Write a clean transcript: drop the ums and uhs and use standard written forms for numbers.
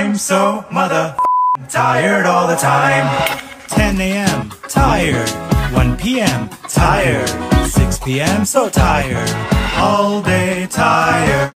I'm so mother tired all the time. 10 a.m. tired, 1 p.m. tired, 6 p.m. so tired, all day tired.